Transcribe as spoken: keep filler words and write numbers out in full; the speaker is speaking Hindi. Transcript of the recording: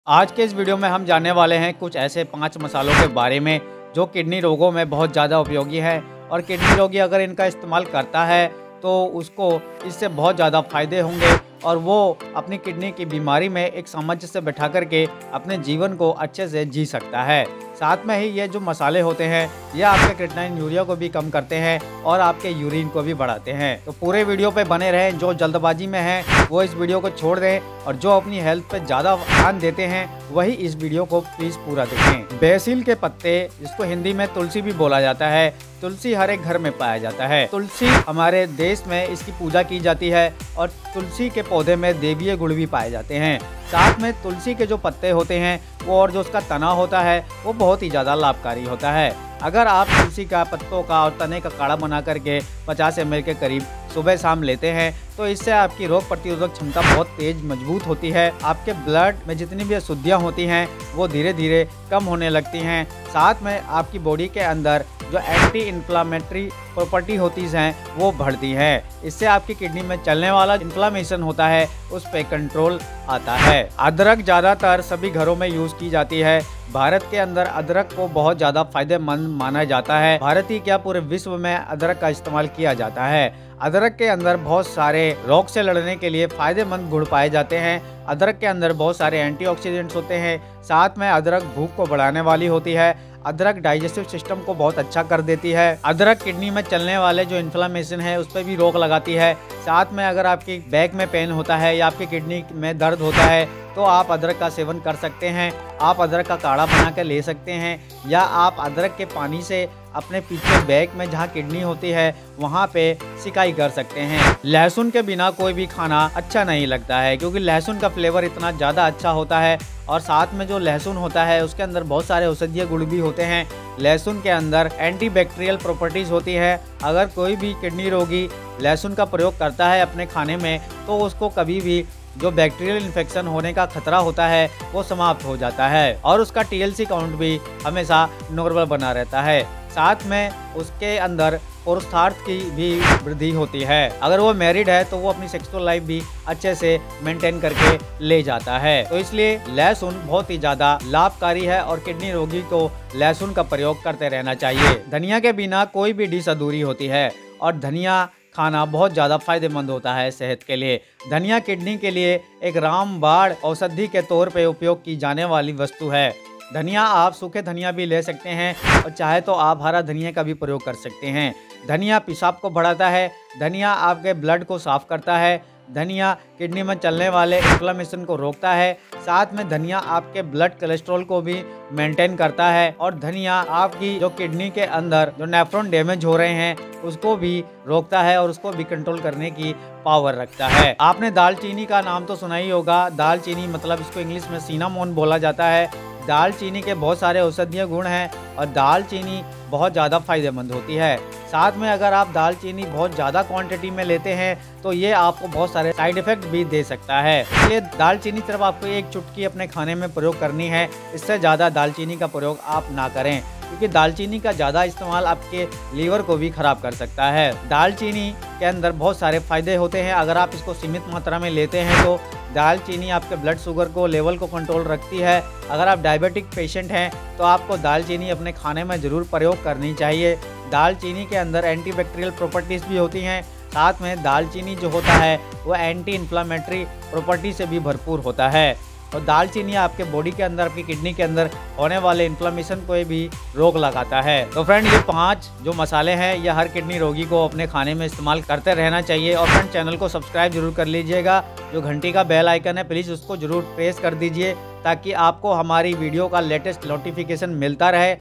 आज के इस वीडियो में हम जानने वाले हैं कुछ ऐसे पाँच मसालों के बारे में जो किडनी रोगों में बहुत ज़्यादा उपयोगी है और किडनी रोगी अगर इनका इस्तेमाल करता है तो उसको इससे बहुत ज़्यादा फ़ायदे होंगे और वो अपनी किडनी की बीमारी में एक सामंजस्य बैठा करके अपने जीवन को अच्छे से जी सकता है। साथ में ही ये जो मसाले होते हैं ये आपके क्रिएटिनिन यूरिया को भी कम करते हैं और आपके यूरिन को भी बढ़ाते हैं। तो पूरे वीडियो पे बने रहें। जो जल्दबाजी में हैं वो इस वीडियो को छोड़ दें और जो अपनी हेल्थ पे ज़्यादा ध्यान देते हैं वही इस वीडियो को प्लीज़ पूरा देखें। बेसिल के पत्ते, जिसको हिंदी में तुलसी भी बोला जाता है, तुलसी हर एक घर में पाया जाता है। तुलसी हमारे देश में इसकी पूजा की जाती है और तुलसी के पौधे में देवीय गुण भी पाए जाते हैं। साथ में तुलसी के जो पत्ते होते हैं वो और जो उसका तना होता है वो बहुत ही ज़्यादा लाभकारी होता है। अगर आप तुलसी का पत्तों का और तने का काढ़ा बना करके पचास एम एल के करीब सुबह शाम लेते हैं तो इससे आपकी रोग प्रतिरोधक क्षमता बहुत तेज मजबूत होती है। आपके ब्लड में जितनी भी अशुद्धियाँ होती हैं वो धीरे धीरे कम होने लगती हैं। साथ में आपकी बॉडी के अंदर जो एंटी इन्फ्लामेटरी प्रॉपर्टी होती हैं वो बढ़ती है। इससे आपकी किडनी में चलने वाला इन्फ्लामेशन होता है उस पे कंट्रोल आता है। अदरक ज़्यादातर सभी घरों में यूज़ की जाती है। भारत के अंदर अदरक को बहुत ज़्यादा फायदेमंद माना जाता है। भारत ही क्या पूरे विश्व में अदरक का इस्तेमाल किया जाता है। अदरक के अंदर बहुत सारे रोग से लड़ने के लिए फायदेमंद गुण पाए जाते हैं। अदरक के अंदर बहुत सारे एंटीऑक्सीडेंट्स होते हैं। साथ में अदरक भूख को बढ़ाने वाली होती है। अदरक डाइजेस्टिव सिस्टम को बहुत अच्छा कर देती है। अदरक किडनी में चलने वाले जो इन्फ्लामेशन है उस पर भी रोक लगाती है। साथ में अगर आपकी बैक में पेन होता है या आपकी किडनी में दर्द होता है तो आप अदरक का सेवन कर सकते हैं। आप अदरक का काढ़ा बना कर ले सकते हैं या आप अदरक के पानी से अपने पीछे बैक में जहाँ किडनी होती है वहाँ पे सिकाई कर सकते हैं। लहसुन के बिना कोई भी खाना अच्छा नहीं लगता है क्योंकि लहसुन का फ्लेवर इतना ज़्यादा अच्छा होता है और साथ में जो लहसुन होता है उसके अंदर बहुत सारे औषधीय गुण भी होते हैं। लहसुन के अंदर एंटीबैक्टीरियल प्रॉपर्टीज़ होती है। अगर कोई भी किडनी रोगी लहसुन का प्रयोग करता है अपने खाने में तो उसको कभी भी जो बैक्टीरियल इन्फेक्शन होने का खतरा होता है वो समाप्त हो जाता है और उसका टी एल सी काउंट भी हमेशा नॉर्मल बना रहता है। साथ में उसके अंदर पुरुषार्थ की भी वृद्धि होती है। अगर वो मैरिड है तो वो अपनी सेक्सुअल लाइफ भी अच्छे से मेंटेन करके ले जाता है। तो इसलिए लहसुन बहुत ही ज़्यादा लाभकारी है और किडनी रोगी को लहसुन का प्रयोग करते रहना चाहिए। धनिया के बिना कोई भी डिश अधूरी होती है और धनिया खाना बहुत ज़्यादा फायदेमंद होता है सेहत के लिए। धनिया किडनी के लिए एक रामबाण औषधि के तौर पे उपयोग की जाने वाली वस्तु है। धनिया आप सूखे धनिया भी ले सकते हैं और चाहे तो आप हरा धनिया का भी प्रयोग कर सकते हैं। धनिया पेशाब को बढ़ाता है। धनिया आपके ब्लड को साफ करता है। धनिया किडनी में चलने वाले इन्फ्लेमेशन को रोकता है। साथ में धनिया आपके ब्लड कोलेस्ट्रॉल को भी मेंटेन करता है और धनिया आपकी जो किडनी के अंदर जो नेफ्रॉन डैमेज हो रहे हैं उसको भी रोकता है और उसको भी कंट्रोल करने की पावर रखता है। आपने दालचीनी का नाम तो सुना ही होगा। दालचीनी मतलब इसको इंग्लिश में सिनामोन बोला जाता है। दालचीनी के बहुत सारे औषधीय गुण हैं और दालचीनी बहुत ज़्यादा फायदेमंद होती है। साथ में अगर आप दालचीनी बहुत ज़्यादा क्वांटिटी में लेते हैं तो ये आपको बहुत सारे साइड इफ़ेक्ट भी दे सकता है। इसलिए दालचीनी सिर्फ आपको एक चुटकी अपने खाने में प्रयोग करनी है। इससे ज़्यादा दालचीनी का प्रयोग आप ना करें क्योंकि दालचीनी का ज़्यादा इस्तेमाल आपके लीवर को भी ख़राब कर सकता है। दालचीनी के अंदर बहुत सारे फ़ायदे होते हैं। अगर आप इसको सीमित मात्रा में लेते हैं तो दालचीनी आपके ब्लड शुगर को लेवल को कंट्रोल रखती है। अगर आप डायबिटिक पेशेंट हैं तो आपको दालचीनी अपने खाने में ज़रूर प्रयोग करनी चाहिए। दालचीनी के अंदर एंटीबैक्टीरियल प्रॉपर्टीज़ भी होती हैं। साथ में दालचीनी जो होता है वो एंटी इन्फ्लामेटरी प्रॉपर्टी से भी भरपूर होता है और दालचीनी आपके बॉडी के अंदर, आपकी किडनी के अंदर होने वाले इन्फ्लेमेशन को भी रोक लगाता है। तो फ्रेंड, ये पांच जो मसाले हैं ये हर किडनी रोगी को अपने खाने में इस्तेमाल करते रहना चाहिए। और फ्रेंड, चैनल को सब्सक्राइब जरूर कर लीजिएगा। जो घंटी का बेल आइकन है प्लीज़ उसको जरूर प्रेस कर दीजिए ताकि आपको हमारी वीडियो का लेटेस्ट नोटिफिकेशन मिलता रहे।